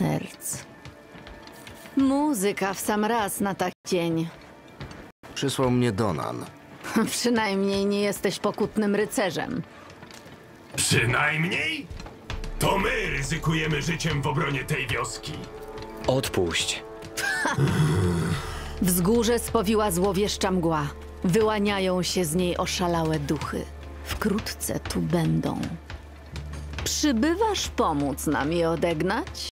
serc. Muzyka w sam raz na taki dzień. Przysłał mnie Donan. Przynajmniej nie jesteś pokutnym rycerzem. Przynajmniej? To my ryzykujemy życiem w obronie tej wioski. Odpuść. Wzgórze spowiła złowieszcza mgła. Wyłaniają się z niej oszalałe duchy. Wkrótce tu będą. Przybywasz pomóc nam je odegnać?